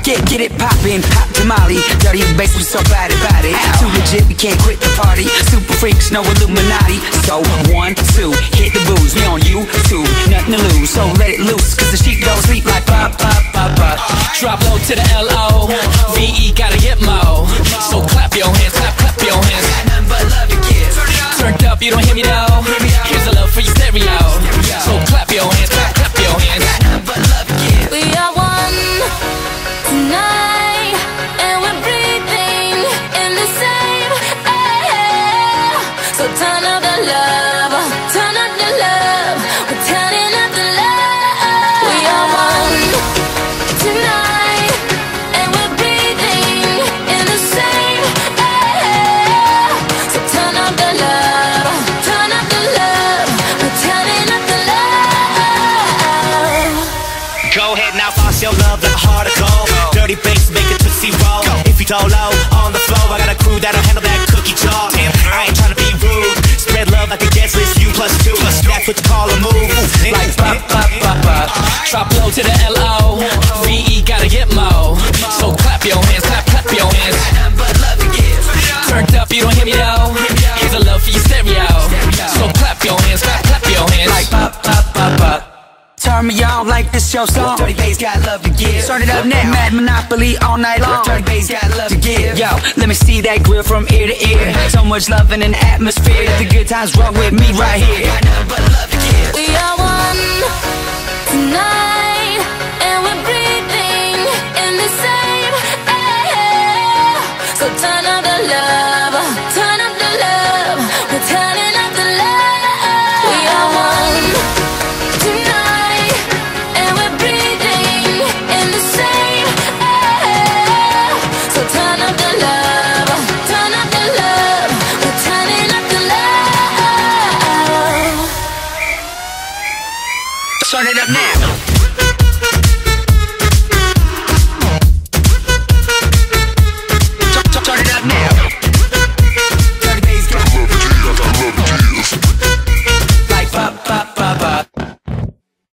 Get it poppin', hot tamale. Dirty bass, we so bad about it. Too legit, we can't quit the party. Super freaks, no Illuminati. So 1, 2, hit the booze. We on YouTube, nothing to lose. So let it loose, cause the sheep don't sleep like pop, pop, pop, pop. Drop low to the L-O-V-E, gotta get mo. So clap your hands, clap your hands. Got nothing but love to give. Turned up, you don't hear me though. Here's a love for your stereo. So clap your hands, clap your hands. Got nothing but love to give. We are one tonight, and we're breathing in the same air. So turn up the love, turn up the love. We're turning up the love. We are one tonight, and we're breathing in the same air. So turn up the love, turn up the love. We're turning up the love. Go ahead now, boss your love like a heart of gold. Dirty bass, make it tootsie roll. If you don't low on the floor, I got a crew that'll handle that cookie jar. And I ain't tryna be rude. Spread love like a guest list, you plus two. That's what you call a move. Like pop, pop, pop, pop. Drop low to the L-O-V-E, gotta get mo. So clap your hands, clap your hands. Got nothing but love to give. Turned up, you don't hear me though. Here's a love for your stereo. So clap your hands, clap your hands. Like pop, pop, pop, pop. Turn me on like this your song. Dirty bass got love to give. Start it up now, Mad Monopoly all night long. Dirty bass got love to give. Yo, let me see that grill from ear to ear. So much love in an atmosphere. The good times roll with me right here. Got nothing but love to give. We are one tonight, and we're breathing in the same air. So turn up the love, turn up the love. We're turning up the love. We are one tonight, and we're breathing in the same air. So turn up the love, turn up the love. We're turning up the love. Turn it up now.